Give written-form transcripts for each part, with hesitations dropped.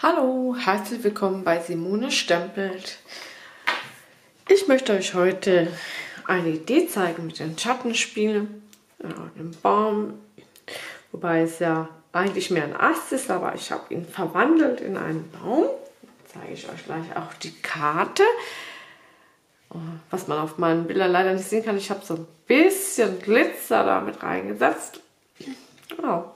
Hallo, herzlich willkommen bei Simone Stempelt. Ich möchte euch heute eine Idee zeigen mit den Schattenspielen, dem Baum, wobei es ja eigentlich mehr ein Ast ist, aber ich habe ihn verwandelt in einen Baum. Jetzt zeige ich euch gleich auch die Karte, was man auf meinen Bildern leider nicht sehen kann. Ich habe so ein bisschen Glitzer da mit reingesetzt. Genau.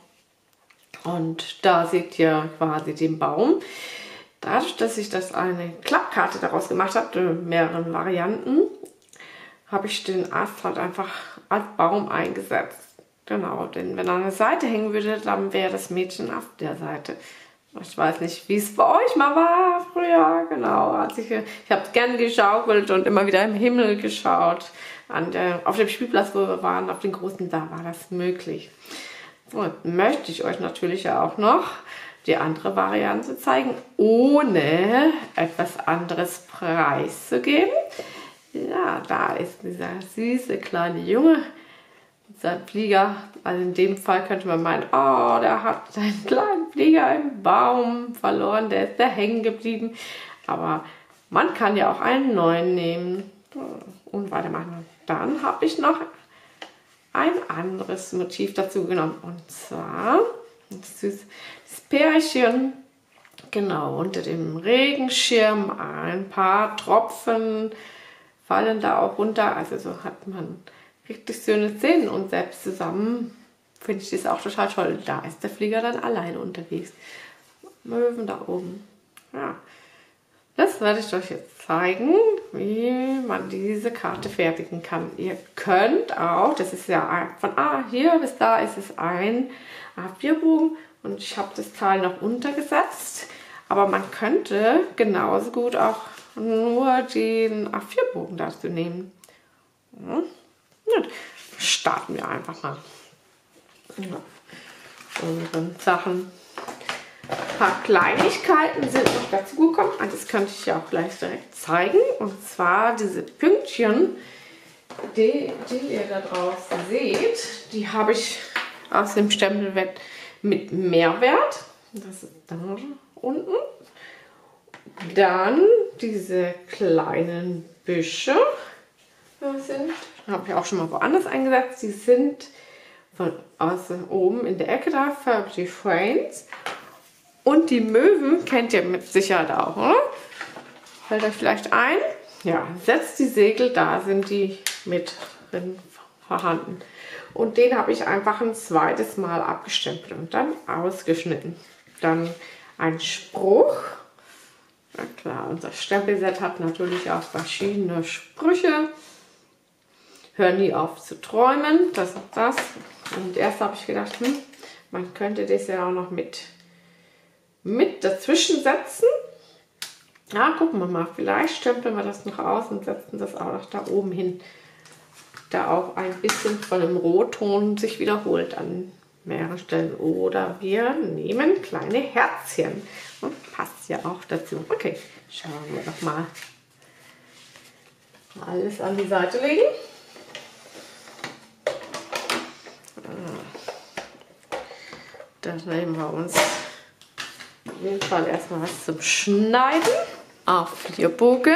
Und da seht ihr quasi den Baum. Dadurch, dass ich das eine Klappkarte daraus gemacht habe, in mehreren Varianten, habe ich den Ast halt einfach als Baum eingesetzt. Genau, denn wenn er an der Seite hängen würde, dann wäre das Mädchen auf der Seite. Ich weiß nicht, wie es bei euch mal war früher. Genau, ich habe gerne geschaukelt und immer wieder im Himmel geschaut. Auf dem Spielplatz, wo wir waren, auf den großen, da war das möglich. Und möchte ich euch natürlich ja auch noch die andere Variante zeigen, ohne etwas anderes preiszugeben. Ja, da ist dieser süße kleine Junge, sein Flieger. Also in dem Fall könnte man meinen, oh, der hat seinen kleinen Flieger im Baum verloren, der ist da hängen geblieben. Aber man kann ja auch einen neuen nehmen und weitermachen. Dann habe ich noch ein anderes Motiv dazu genommen, und zwar das Pärchen, genau, unter dem Regenschirm, ein paar Tropfen fallen da auch runter, also so hat man richtig schöne Szenen, und selbst zusammen finde ich das auch total toll. Da ist der Flieger dann alleine unterwegs. Möwen da oben, ja. Das werde ich euch jetzt zeigen, wie man diese Karte fertigen kann. Ihr könnt auch, das ist ja von hier bis da ist es ein A4-Bogen und ich habe das Teil noch untergesetzt. Aber man könnte genauso gut auch nur den A4-Bogen dazu nehmen. Ja. Starten wir einfach mal. Ja. Unsere Sachen. Ein paar Kleinigkeiten sind noch dazu gekommen. Das könnte ich ja auch gleich direkt zeigen. Und zwar diese Pünktchen, die ihr da draußen seht, die habe ich aus dem Stempelbett mit Mehrwert. Das ist da unten. Dann diese kleinen Büsche habe ich auch schon mal woanders eingesetzt. Die sind von oben in der Ecke da, Family Friends. Und die Möwen kennt ihr mit Sicherheit auch, oder? Hält euch vielleicht ein. Ja, setzt die Segel, da sind die mit drin vorhanden. Und den habe ich einfach ein zweites Mal abgestempelt und dann ausgeschnitten. Dann ein Spruch. Na klar, unser Stempelset hat natürlich auch verschiedene Sprüche. Hör nie auf zu träumen, das und das. Und erst habe ich gedacht, man könnte das ja auch noch mit dazwischen setzen. Ja, gucken wir mal. Vielleicht stempeln wir das noch aus und setzen das auch noch da oben hin. Da auch ein bisschen von dem Rotton sich wiederholt an mehreren Stellen. Oder wir nehmen kleine Herzchen. Und passt ja auch dazu. Okay, schauen wir doch mal. Alles an die Seite legen. Dann nehmen wir uns auf jeden Fall erstmal was zum Schneiden. A4-Bogen.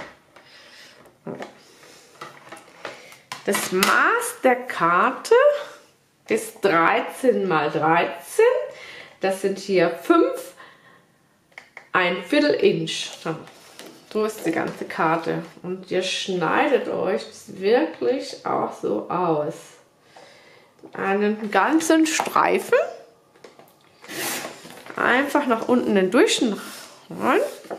Das Maß der Karte ist 13 x 13. Das sind hier 5, ein Viertel Inch. So ist die ganze Karte. Und ihr schneidet euch das wirklich auch so aus. Einen ganzen Streifen. Einfach nach unten den Durchschnitt rein.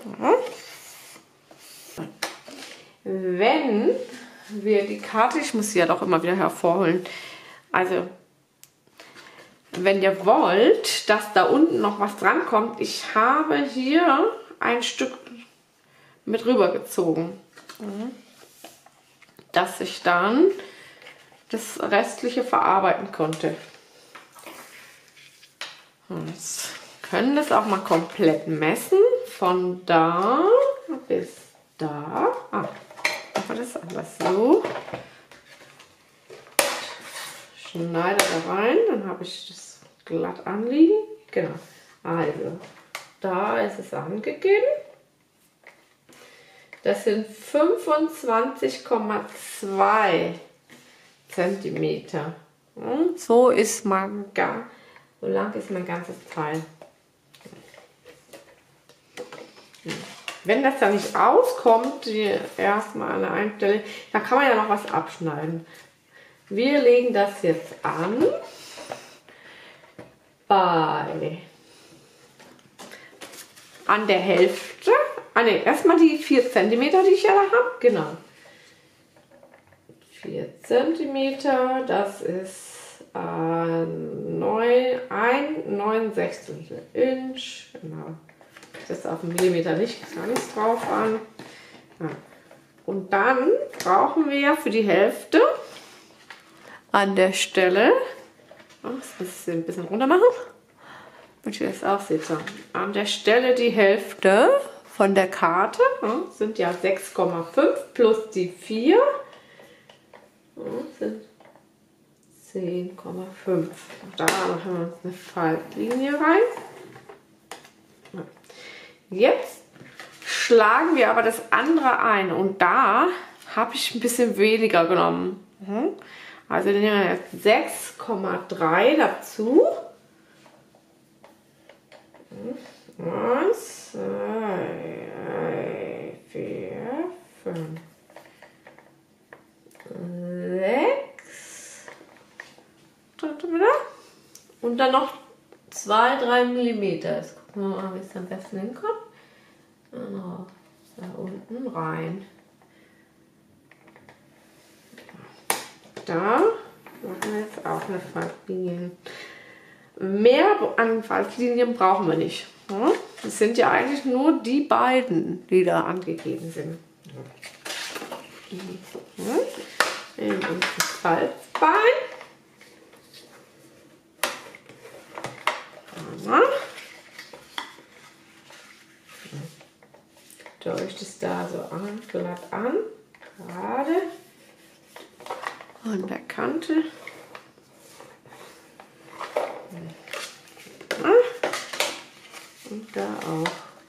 Wenn wir die Karte, ich muss sie ja doch immer wieder hervorholen, also wenn ihr wollt, dass da unten noch was dran kommt, ich habe hier ein Stück mit rüber gezogen, dass ich dann das Restliche verarbeiten konnte. Jetzt können das auch mal komplett messen, von da bis da. Machen wir das anders so. Schneide da rein, dann habe ich das glatt anliegen. Genau. Also da ist es angegeben. Das sind 25,2 Zentimeter. Und so ist man so lang ist mein ganzes Teil. Wenn das dann nicht auskommt, erstmal an der einen Stelle, da kann man ja noch was abschneiden. Wir legen das jetzt an an der Hälfte. Erstmal die 4 cm, die ich ja da habe. Genau. 4 cm, das ist 9/69 Inch. Genau. Das ist auf den Millimeter nicht ganz drauf an. Ja. Und dann brauchen wir für die Hälfte an der Stelle, das muss ich ein bisschen runter machen, damit ihr das auch seht. So. An der Stelle die Hälfte von der Karte, sind ja 6,5 plus die 4 sind 10,5. Da machen wir uns eine Faltlinie rein. Jetzt schlagen wir aber das andere ein und da habe ich ein bisschen weniger genommen. Also nehmen wir jetzt 6,3 dazu. 1, 2, 3, 4, 5, 6. Und dann noch 2-3 Millimeter. Jetzt gucken wir mal, wie es am besten hinkommt. Genau, da unten rein. Da machen wir jetzt auch eine Faltlinie. Mehr an Faltlinien brauchen wir nicht. Das sind ja eigentlich nur die beiden, die da angegeben sind. Nehmen uns das Faltbein. Durch das da so glatt an, gerade an der Kante. Und da auch.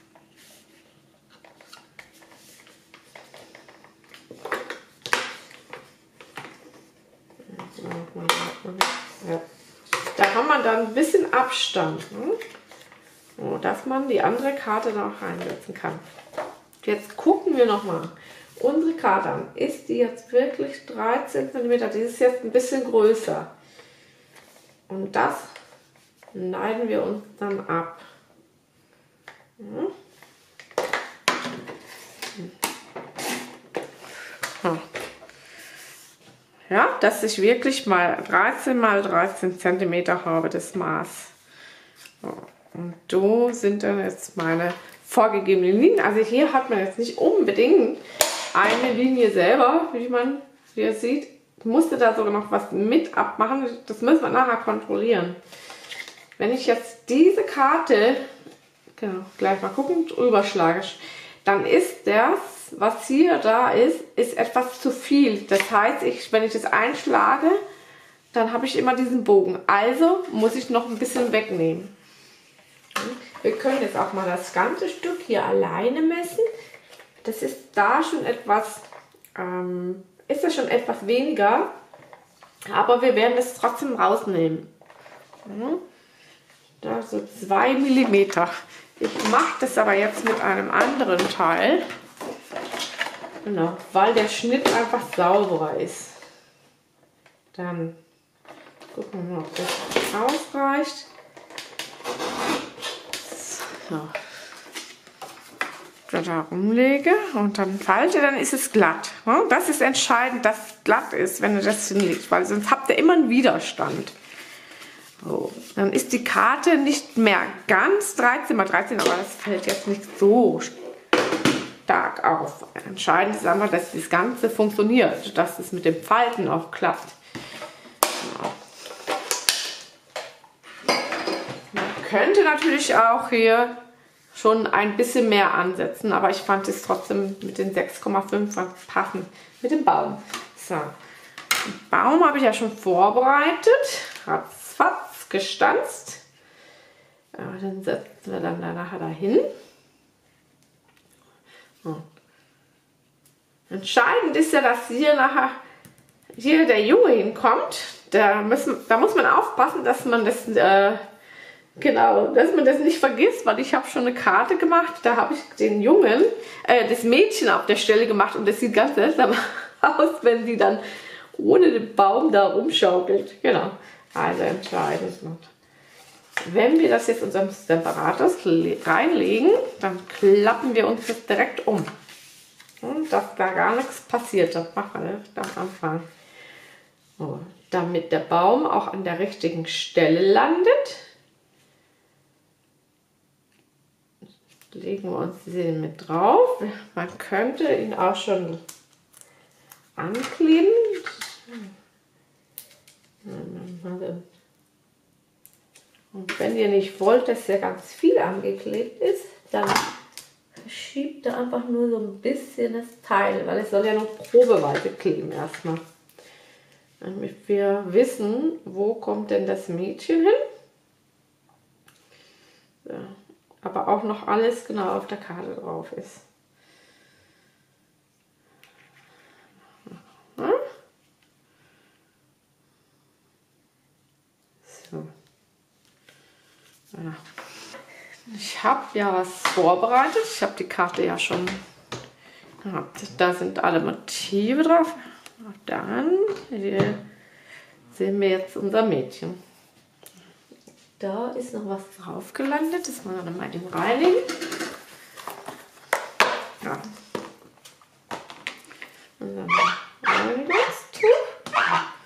Ja. Da haben wir dann ein bisschen Abstand, so, dass man die andere Karte noch reinsetzen kann. Jetzt gucken wir noch mal unsere Karte an. Ist die jetzt wirklich 13 cm? Die ist jetzt ein bisschen größer. Und das schneiden wir uns dann ab. Ja, dass ich wirklich mal 13 mal 13 cm habe, das Maß. Und so sind dann jetzt meine vorgegebenen Linien. Also hier hat man jetzt nicht unbedingt eine Linie selber, wie man hier sieht. Ich musste da sogar noch was mit abmachen. Das müssen wir nachher kontrollieren. Wenn ich jetzt diese Karte, genau, gleich mal gucken, drüber schlage, dann ist das, was hier da ist etwas zu viel. Das heißt, wenn ich das einschlage, dann habe ich immer diesen Bogen. Also muss ich noch ein bisschen wegnehmen. Wir können jetzt auch mal das ganze Stück hier alleine messen. Das ist da schon etwas, ist das schon etwas weniger, aber wir werden es trotzdem rausnehmen. Da so 2 mm. Ich mache das aber jetzt mit einem anderen Teil, genau, weil der Schnitt einfach sauberer ist. Dann gucken wir mal, ob das ausreicht. So. Da rumlege und dann falte, dann ist es glatt. Das ist entscheidend, dass es glatt ist, wenn ihr das hinlegt, weil sonst habt ihr immer einen Widerstand. So, dann ist die Karte nicht mehr ganz 13 x 13, aber das fällt jetzt nicht so stark auf. Entscheidend ist einfach, dass das Ganze funktioniert, dass es mit dem Falten auch klappt. Genau. Man könnte natürlich auch hier schon ein bisschen mehr ansetzen, aber ich fand es trotzdem mit den 6,5 passend mit dem Baum. So, den Baum habe ich ja schon vorbereitet, ratzfatz gestanzt. den setzen wir dann nachher dahin. So. Entscheidend ist ja, dass hier der Junge hinkommt. Da muss man aufpassen, dass man das dass man das nicht vergisst, weil ich habe schon eine Karte gemacht. Da habe ich den Jungen, das Mädchen auf der Stelle gemacht und das sieht ganz seltsam aus, wenn sie dann ohne den Baum da rumschaukelt. Genau. Also entscheidend. Wenn wir das jetzt in unseren Separator reinlegen, dann klappen wir uns das direkt um. Dass da gar nichts passiert. Das machen wir am Anfang. So, damit der Baum auch an der richtigen Stelle landet, legen wir uns den mit drauf. Man könnte ihn auch schon ankleben. Und wenn ihr nicht wollt, dass ja ganz viel angeklebt ist, dann verschiebt er einfach nur so ein bisschen das Teil, weil es soll ja noch probeweise kleben erstmal. Damit wir wissen, wo kommt denn das Mädchen hin. So. Aber auch noch alles genau auf der Karte drauf ist. Ja? So. Ja. Ich habe ja was vorbereitet. Ich habe die Karte ja schon gehabt. Da sind alle Motive drauf. Und dann hier sehen wir jetzt unser Mädchen. Da ist noch was drauf gelandet. Das wollen wir dann mal eben reinlegen. Ja. Und dann rein das Tuch.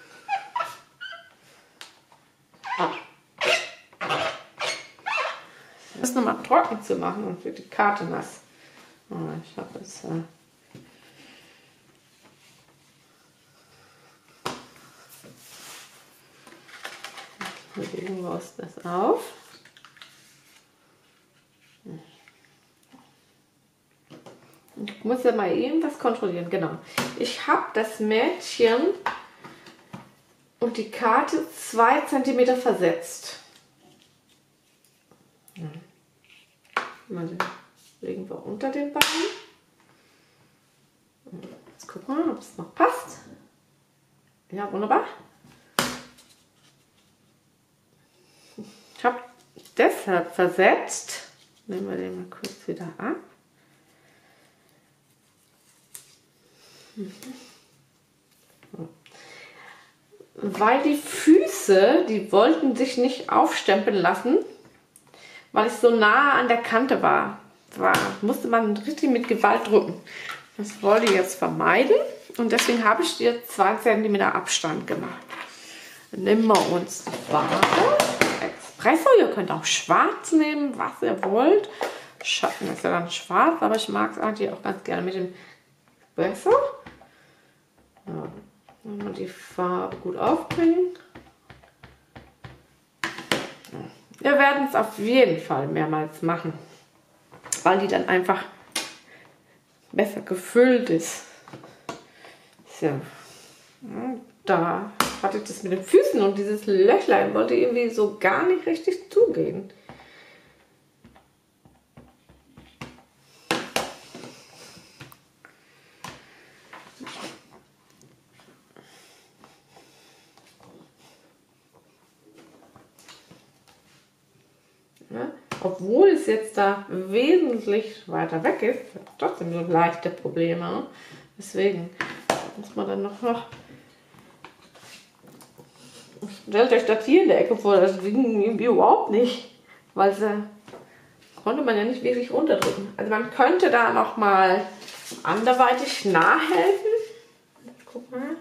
Das nochmal trocken zu machen und wird die Karte nass. Oh, ich habe es. Legen wir uns das auf. Ich muss ja mal eben was kontrollieren. Genau. Ich habe das Mädchen und die Karte 2 cm versetzt. Mal legen wir unter den Baum. Jetzt gucken wir, ob es noch passt. Ja, wunderbar. Ich habe deshalb versetzt. Nehmen wir den mal kurz wieder ab. Weil die Füße, die wollten sich nicht aufstempeln lassen, weil ich so nah an der Kante war. Musste man richtig mit Gewalt drücken. Das wollte ich jetzt vermeiden und deswegen habe ich dir 2 cm Abstand gemacht. Dann nehmen wir uns die Farbe Espresso. Ihr könnt auch schwarz nehmen, was ihr wollt. Schatten ist ja dann schwarz, aber ich mag es eigentlich auch ganz gerne mit dem Espresso. Ja, wenn wir die Farbe gut aufbringen. Ja. Wir werden es auf jeden Fall mehrmals machen, weil die dann einfach besser gefüllt ist. So. Ja, da hatte ich das mit den Füßen und dieses Löchlein wollte irgendwie so gar nicht richtig zugehen. Ja, obwohl es jetzt da wesentlich weiter weg ist, hat es trotzdem so leichte Probleme. Deswegen muss man dann noch stellt euch das hier in der Ecke vor, das ging irgendwie überhaupt nicht, weil konnte man ja nicht wirklich runterdrücken. Also man könnte da noch mal anderweitig nachhelfen. Guck mal,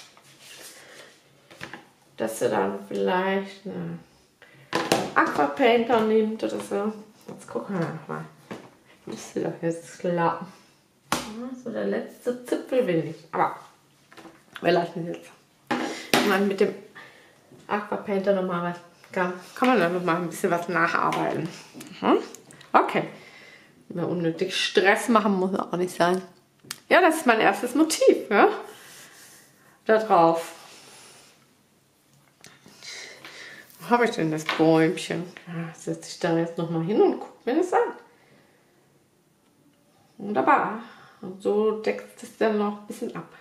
dass ihr dann vielleicht einen Aquapainter nehmt oder so. Jetzt gucken wir mal. Müsste doch jetzt klappen. So der letzte Zipfel will nicht, aber wir lassen es jetzt. Ich meine, mit dem Aquapainter nochmal kann man dann noch mal ein bisschen was nacharbeiten. Okay. Mehr unnötig Stress machen muss auch nicht sein. Ja, das ist mein erstes Motiv. Ja? Da drauf. habe ich denn das Bäumchen? Ja, setze ich da jetzt nochmal hin und gucke mir das an. Wunderbar. Und so deckt es dann noch ein bisschen ab.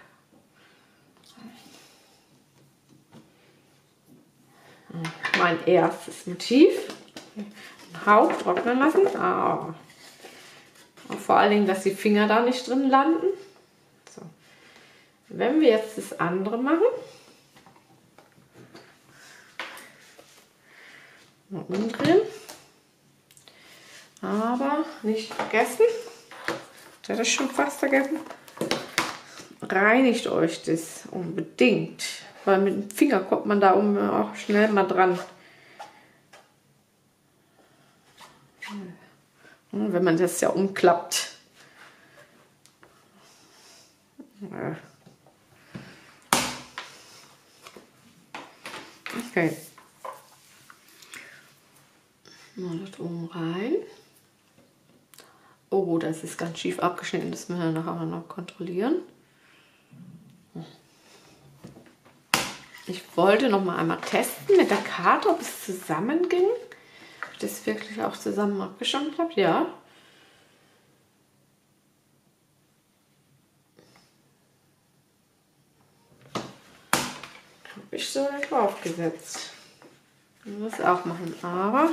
Mein erstes Motiv. Einen Hauch trocknen lassen. Ah. Und vor allen Dingen, dass die Finger da nicht drin landen. So. Wenn wir jetzt das andere machen. Mal umdrehen. Aber nicht vergessen. Ich hatte schon fast vergessen. Reinigt euch das unbedingt. Weil mit dem Finger kommt man da auch schnell mal dran. Wenn man das ja umklappt. Okay. Mal das oben rein. Oh, das ist ganz schief abgeschnitten. Das müssen wir nachher noch kontrollieren. Ich wollte noch mal einmal testen mit der Karte, ob es zusammenging. Ob ich das wirklich auch zusammen abgeschnitten habe. Ja. Habe ich so da drauf gesetzt. Ich muss auch machen, aber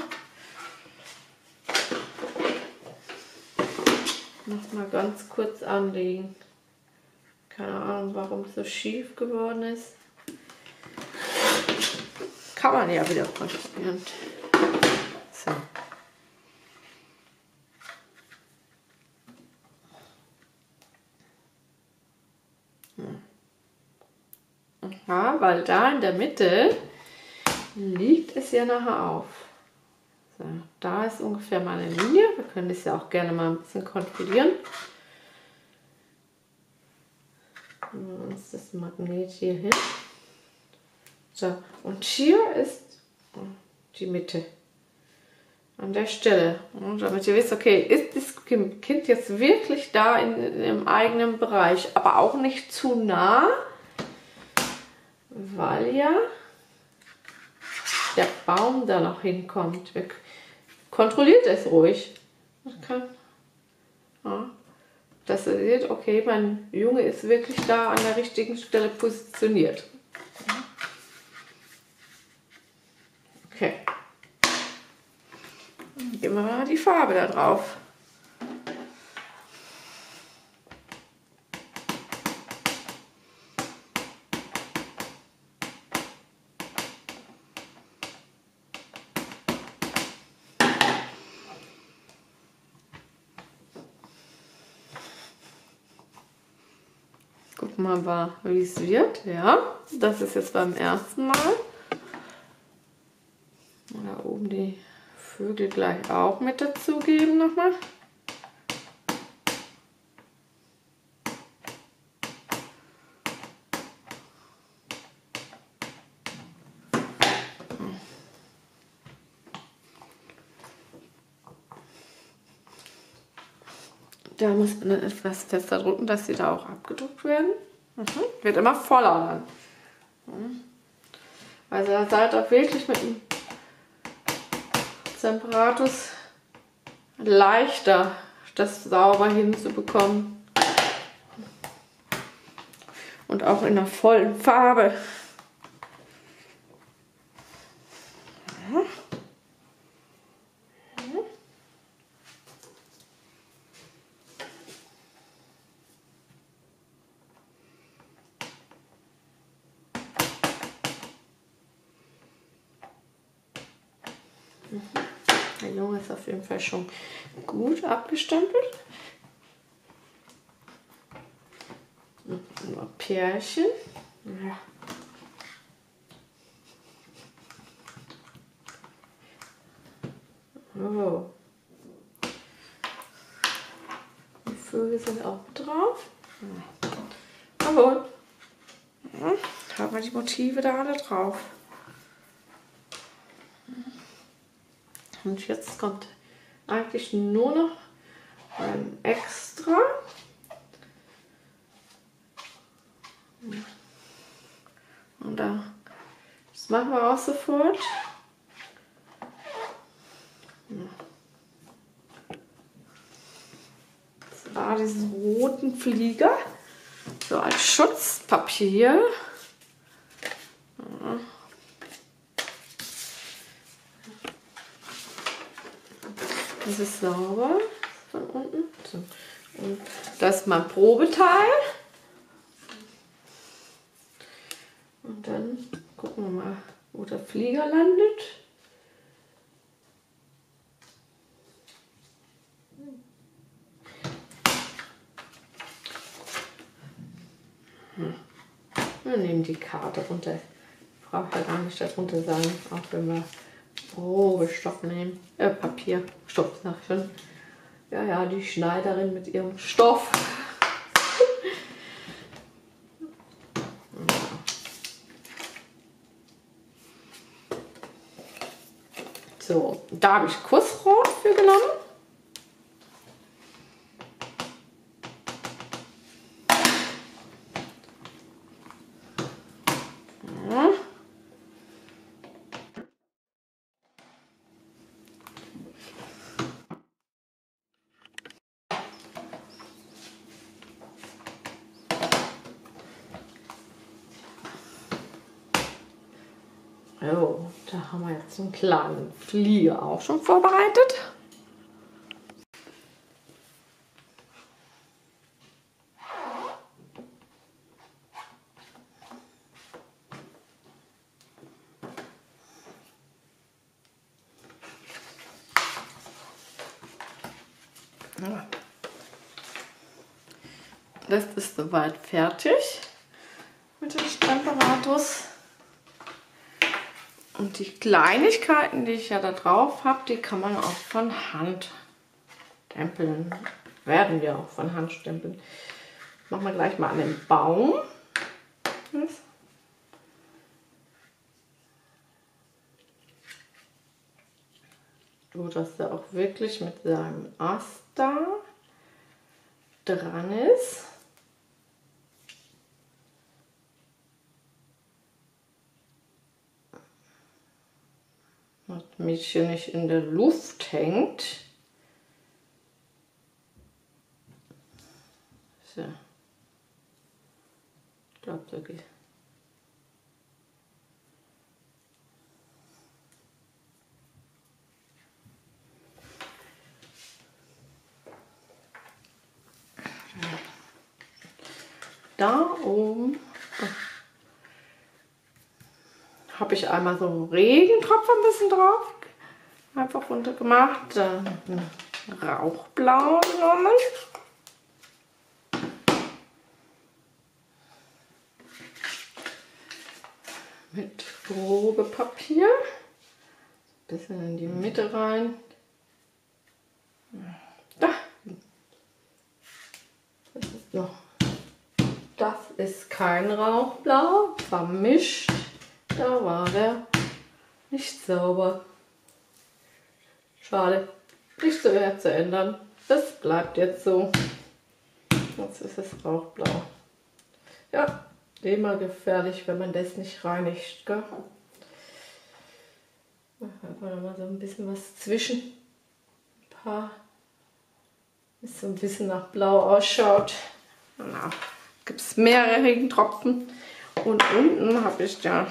noch mal ganz kurz anlegen. Keine Ahnung, warum es so schief geworden ist. Kann man ja wieder kontrollieren. So. Ja, weil da in der Mitte liegt es ja nachher auf. So, da ist ungefähr meine Linie. Wir können das ja auch gerne mal ein bisschen kontrollieren. Nehmen wir uns das Magnet hier hin. So, und hier ist die Mitte. An der Stelle. Und damit ihr wisst, okay, ist das Kind jetzt wirklich da im eigenen Bereich, aber auch nicht zu nah, weil ja der Baum da noch hinkommt. Kontrolliert es ruhig. Ja, dass ihr seht, okay, mein Junge ist wirklich da an der richtigen Stelle positioniert. Okay. Dann geben wir mal die Farbe da drauf. Gucken wir mal, wie es wird. Ja, das ist jetzt beim ersten Mal. Da oben die Vögel gleich auch mit dazugeben nochmal. Da muss man dann etwas fester drücken, dass sie da auch abgedruckt werden. Wird immer voller dann. Also da seid ihr wirklich mit dem Semperatus leichter, das sauber hinzubekommen. Und auch in der vollen Farbe. Der Junge ist auf jeden Fall schon gut abgestempelt. Nur Pärchen. Ja. Oh. Die Vögel sind auch drauf. Jawohl. Ja, haben wir die Motive da alle drauf. Und jetzt kommt eigentlich nur noch ein Extra. Und das machen wir auch sofort. diesen roten Flieger. So als Schutzpapier. Ja. Das ist sauber von unten. So. Und das ist mein Probeteil. Und dann gucken wir mal, wo der Flieger landet. Wir nehmen die Karte runter. Ich brauche ja gar nicht darunter sein, auch wenn wir Probestoff nehmen. Papier. Stoff, sag ich schon. Ja, ja, die Schneiderin mit ihrem Stoff. So, da habe ich Kussrot für genommen. Ja. So, da haben wir jetzt einen kleinen Flieger auch schon vorbereitet. Das ist soweit fertig mit den Stemperatus. Und die Kleinigkeiten, die ich ja da drauf habe, die kann man auch von Hand stempeln. Werden wir auch von Hand stempeln. Machen wir gleich mal an den Baum. So, dass der auch wirklich mit seinem Ast da dran ist. Das Mädchen nicht in der Luft hängt. So. Ich glaube, da geht. Da oben habe ich einmal so einen Regentropfen ein bisschen drauf, einfach runter gemacht, dann Rauchblau genommen. Mit Probepapier, ein bisschen in die Mitte rein. Da. Das ist noch. Das ist kein Rauchblau, vermischt. Da war der nicht sauber. Schade, nicht so sehr zu ändern. Das bleibt jetzt so. Jetzt ist es Rauchblau. Ja, immer gefährlich, wenn man das nicht reinigt. Gell? Machen wir mal so ein bisschen was zwischen. Ein paar, bis so ein bisschen nach Blau ausschaut. Genau. Gibt es mehrere Regentropfen. Und unten habe ich ja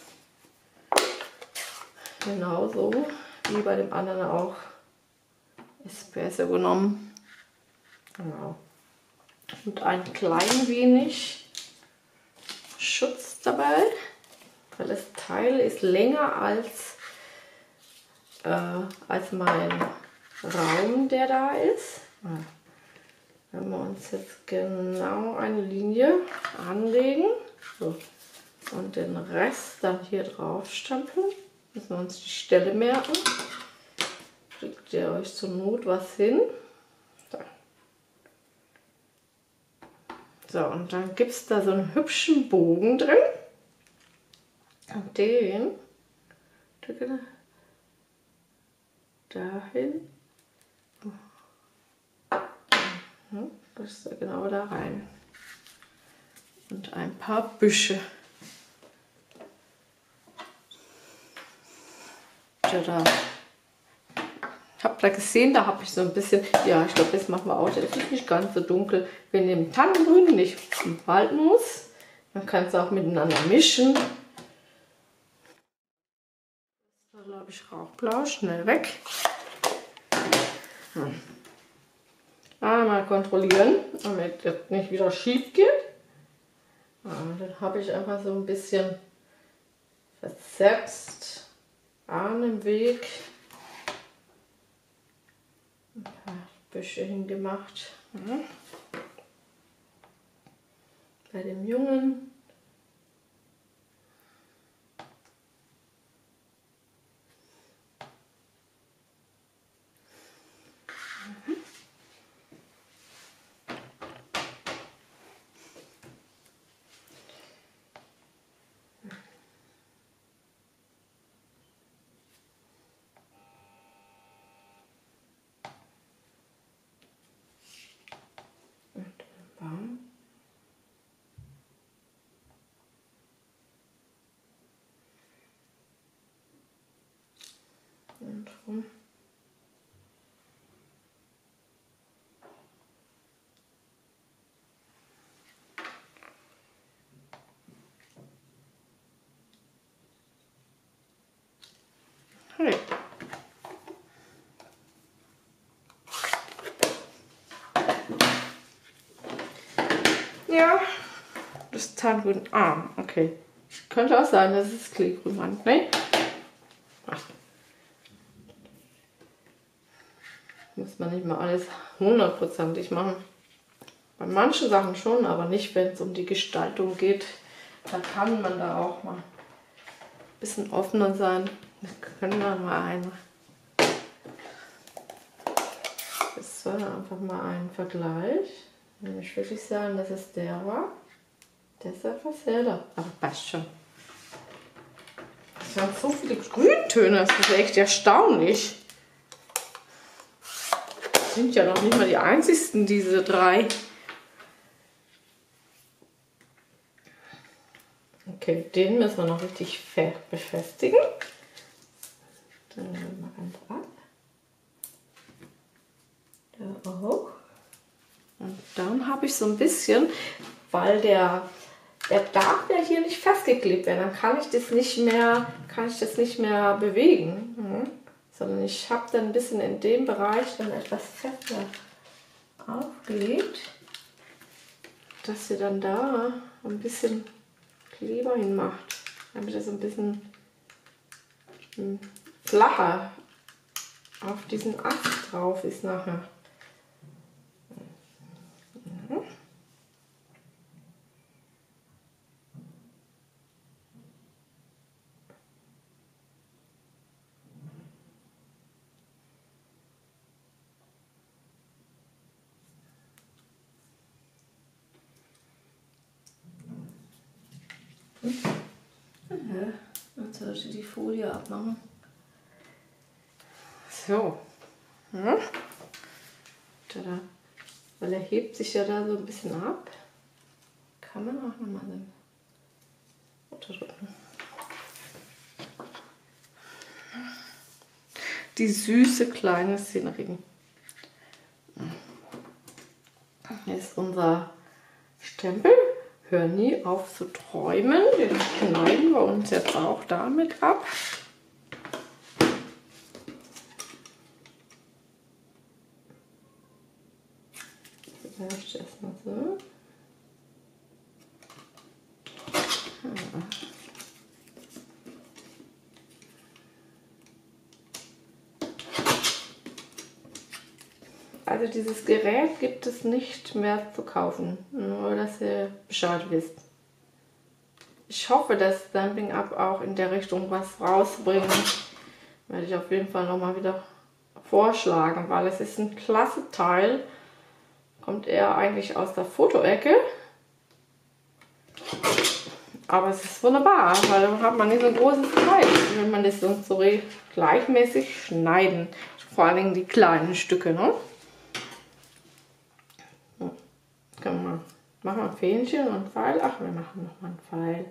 genauso wie bei dem anderen auch Espresso genommen. Genau. Und ein klein wenig Schutz dabei, weil das Teil ist länger als mein Raum, der da ist. Wenn wir uns jetzt genau eine Linie anlegen, so, und den Rest dann hier drauf stempeln, müssen wir uns die Stelle merken. Kriegt ihr euch zur Not was hin. So, und dann gibt es da so einen hübschen Bogen drin. Und den dahin. Das ist da genau da rein. Und ein paar Büsche. Tada. Ich habe da gesehen, da habe ich so ein bisschen, ja, ich glaube, das machen wir auch, das ist nicht ganz so dunkel. Wenn ihr mit Tannengrün nicht im Waldmus, man kann es auch miteinander mischen. Da glaube ich Rauchblau, schnell weg. Einmal kontrollieren, damit das nicht wieder schief geht. Dann habe ich einfach so ein bisschen versetzt an dem Weg ein paar Büsche hingemacht. Bei dem Jungen. Baum. Und rum. Hey. Ja, das Tannengrün. Ah, okay. Könnte auch sein, dass es Kleegrün war. Ne? Muss man nicht mal alles hundertprozentig machen. Bei manchen Sachen schon, aber nicht, wenn es um die Gestaltung geht. Da kann man da auch mal ein bisschen offener sein. Wir können da mal das war einfach mal ein Vergleich. Nämlich wirklich sagen, dass es der war. Der ist etwas heller, aber passt schon. Es waren so viele Grüntöne, das ist echt erstaunlich. Das sind ja noch nicht mal die einzigsten, diese drei. Okay, den müssen wir noch richtig befestigen. Dann nehmen wir ganz ab. Da auch. Und dann habe ich so ein bisschen, weil der darf ja hier nicht festgeklebt werden, dann kann ich das nicht mehr bewegen. Sondern ich habe dann ein bisschen in dem Bereich dann etwas fester aufgelegt, dass sie dann da ein bisschen Kleber hinmacht, damit es ein bisschen flacher auf diesen Ast drauf ist nachher. Jetzt sollte die Folie abmachen. So. Ja. Tada. Weil er hebt sich ja da so ein bisschen ab. Kann man auch nochmal so unterdrücken. Die süße kleine Szenerie. Hier ist unser Stempel. Hör nie auf zu träumen. Den schneiden wir uns jetzt auch damit ab. Vielleicht erstmal so. Also dieses Gerät gibt es nicht mehr zu kaufen, nur dass ihr Bescheid wisst. Ich hoffe, dass Stampin' Up auch in der Richtung was rausbringen. Werde ich auf jeden Fall nochmal wieder vorschlagen, weil es ist ein klasse Teil. Kommt eher eigentlich aus der Fotoecke. Aber es ist wunderbar, weil dann hat man nicht so ein großes Teil, wenn man das sonst so gleichmäßig schneiden. Vor allen Dingen die kleinen Stücke, ne? Machen wir ein Fähnchen und ein Pfeil. Ach, wir machen noch mal einen Pfeil.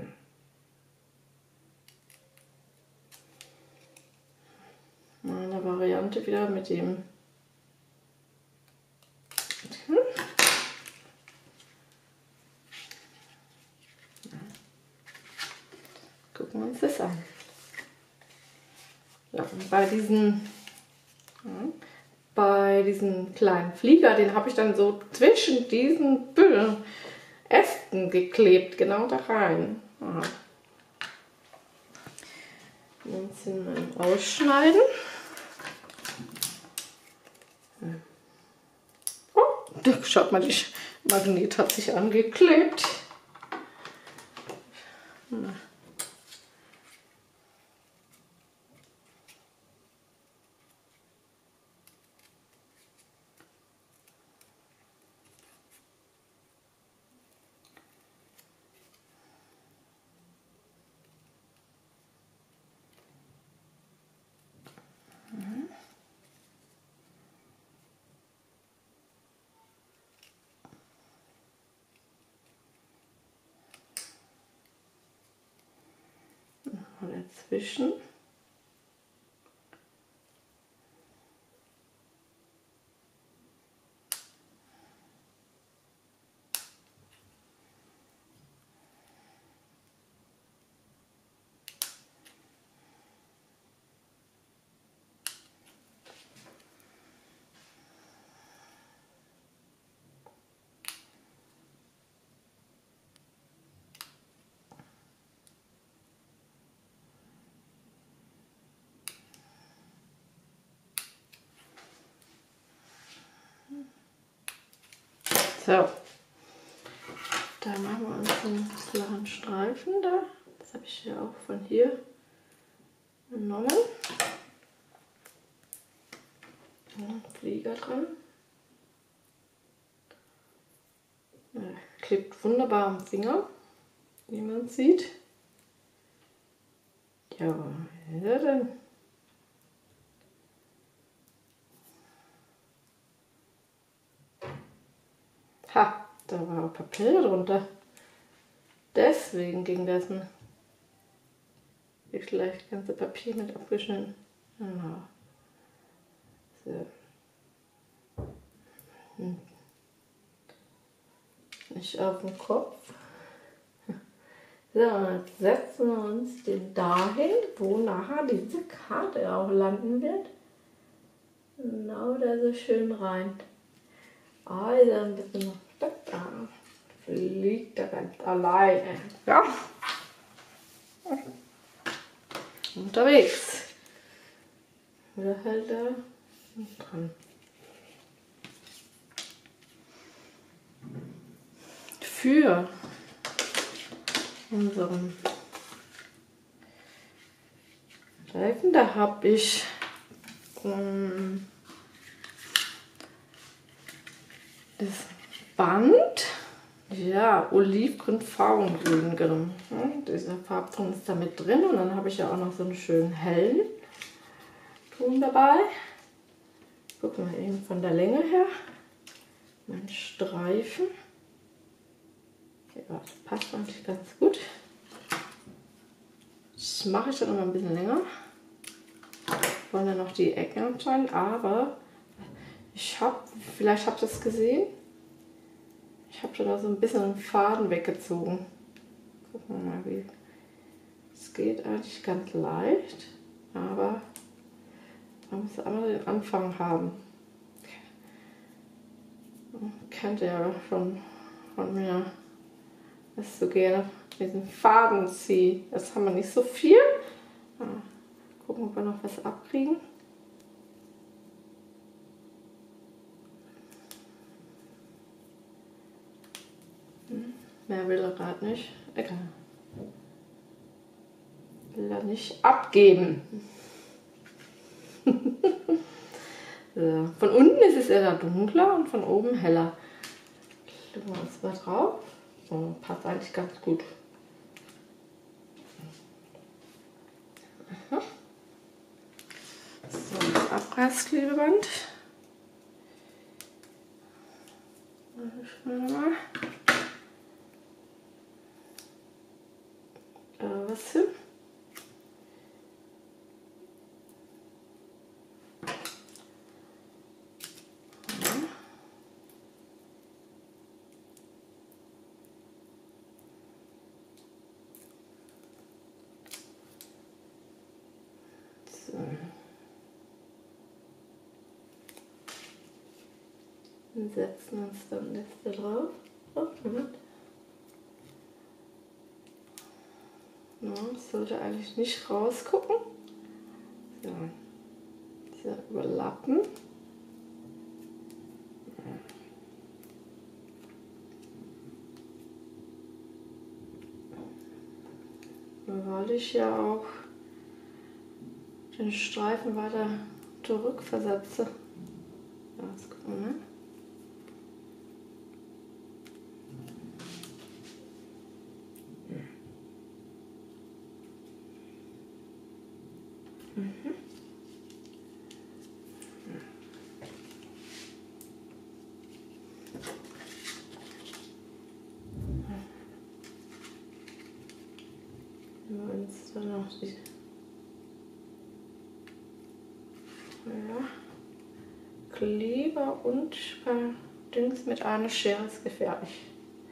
Wunderbar. Kante wieder mit dem gucken wir uns das an. Ja, und bei diesem kleinen Flieger, den habe ich dann so zwischen diesen Ästen geklebt, genau da rein. Aha. Jetzt mal ausschneiden. Oh, schaut mal, die Magnet hat sich angeklebt. Dazwischen. So, da machen wir uns einen flachen Streifen da. Das habe ich ja auch von hier genommen. Flieger dran. Ja, klebt wunderbar am Finger, wie man sieht. Ja, dann. Ha, da war auch Papier drunter. Deswegen ging das nicht. Wie vielleicht ganze Papier mit abgeschnitten. Genau. So. Nicht auf den Kopf. So, jetzt setzen wir uns den dahin, wo nachher diese Karte auch landen wird. Genau da so schön rein. Also ein bisschen noch da. Fliegt er ganz alleine. Ja. Unterwegs. Wieder halt da dran. Für unseren Reifen, da habe ich das Band, ja, olivgrün faungrün genommen. Dieser Farbton ist da mit drin und dann habe ich ja auch noch so einen schönen hellen Ton dabei. Gucken wir eben von der Länge her. Mein Streifen. Ja, das passt eigentlich ganz gut. Das mache ich dann noch mal ein bisschen länger. Wollen wir noch die Ecken anschneiden, aber vielleicht habt ihr es gesehen, ich habe schon da so ein bisschen einen Faden weggezogen. Gucken wir mal, wie es geht. Eigentlich ganz leicht, aber man muss einmal den Anfang haben. Kennt ihr ja schon von mir, dass ich so gerne diesen Faden ziehe. Jetzt haben wir nicht so viel. Gucken, ob wir noch was abkriegen. Mehr will er gerade nicht. Egal. Will er nicht abgeben. So. Von unten ist es eher dunkler und von oben heller. Legen wir uns mal drauf. So, passt eigentlich ganz gut. So, das Abreißklebeband. Mal. Was hin? und setzen uns dann jetzt da drauf. Oh, Moment. Ja, das sollte eigentlich nicht rausgucken. So, so überlappen. Weil ich ja auch den Streifen weiter zurückversetze. Ja, jetzt gucken wir mal. Uns dann noch die Kleber und Dings mit einer Schere ist gefährlich.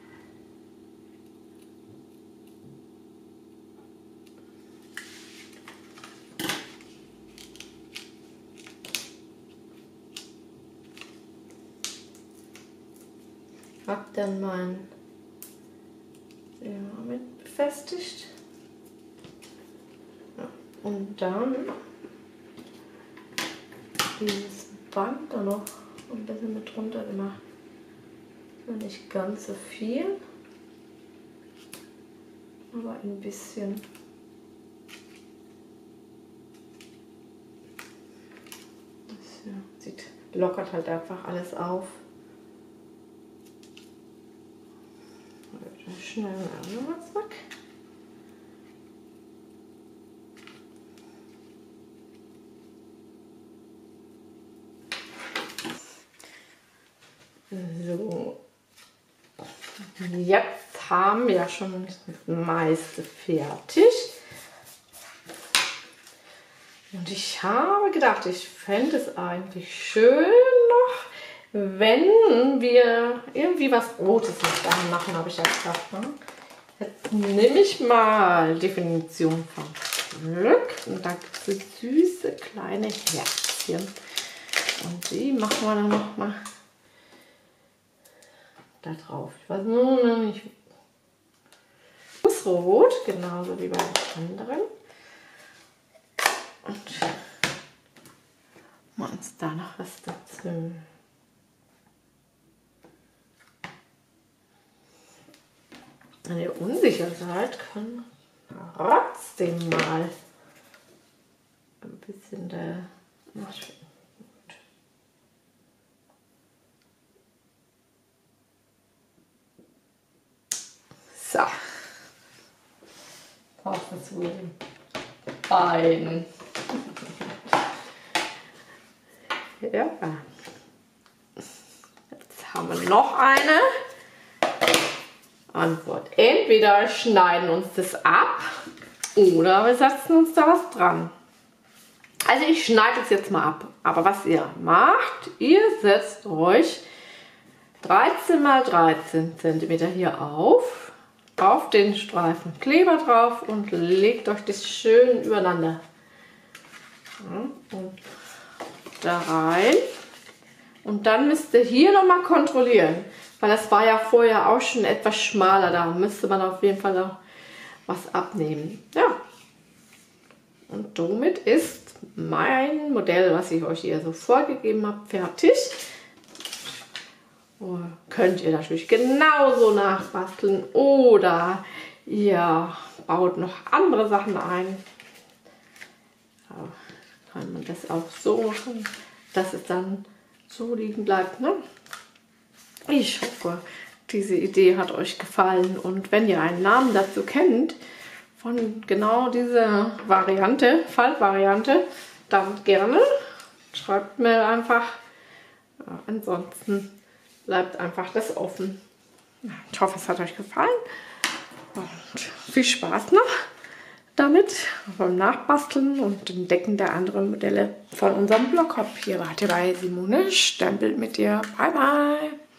Hab dann mein mit befestigt. Ja. Und dann dieses Band da noch ein bisschen mit drunter gemacht. Nicht ganz so viel, aber ein bisschen. Das lockert halt einfach alles auf. Schnell noch was weg. So, jetzt haben wir schon das meiste fertig. Und ich habe gedacht, ich fände es eigentlich schön noch, wenn wir irgendwie was Rotes mit da machen, habe ich ja gedacht. Ne? Jetzt nehme ich mal Definition von Glück und da gibt es süße kleine Herzchen. Und die machen wir dann noch mal da drauf. Ich weiß nur noch nicht. Rot, genauso wie bei den anderen. Und machen uns da noch was dazu. Wenn ihr unsicher seid, kann trotzdem mal ein bisschen da. So. Passt das wohl den Beinen. Ja. Jetzt haben wir noch eine. Antwort. Entweder schneiden uns das ab oder wir setzen uns da was dran. Also ich schneide es jetzt mal ab. Aber was ihr macht, ihr setzt euch 13 x 13 cm hier auf den Streifen Kleber drauf und legt euch das schön übereinander. Und da rein. Und dann müsst ihr hier nochmal kontrollieren, weil das war ja vorher auch schon etwas schmaler, da müsste man auf jeden Fall noch was abnehmen. Ja. Und somit ist mein Modell, was ich euch hier so vorgegeben habe, fertig. Könnt ihr natürlich genauso nachbasteln oder ihr baut noch andere Sachen ein. Ja, kann man das auch so machen, dass es dann so liegen bleibt. Ne? Ich hoffe, diese Idee hat euch gefallen und wenn ihr einen Namen dazu kennt, von genau dieser Variante, Faltvariante, dann gerne. Schreibt mir einfach. Ja, ansonsten bleibt einfach das offen. Ich hoffe, es hat euch gefallen. Und viel Spaß noch damit beim Nachbasteln und Entdecken der anderen Modelle von unserem Blog. Hier wart ihr bei Simone Stempel mit dir. Bye, bye.